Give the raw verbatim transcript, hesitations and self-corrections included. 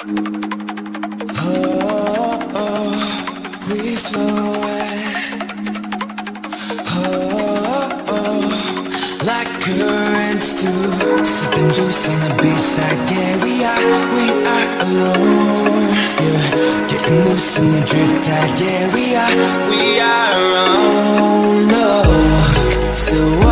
Oh, oh, we flow away. Oh, oh, like currents too. Sipping juice on the beachside. Yeah, we are, we are alone. Yeah, getting loose in the drift tide. Yeah, we are, we are our own. No, still